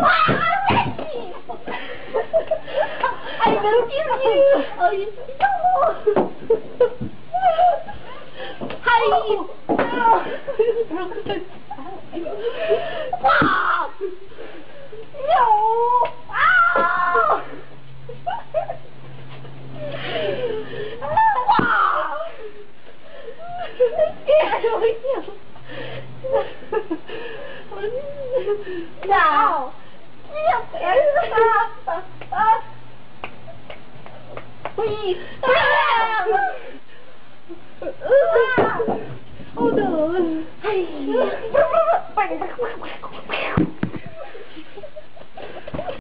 I will kill you. Oh, you no. Hi. Wow. No. Wow. Wow. Scared of you. Now. Please. Oh no.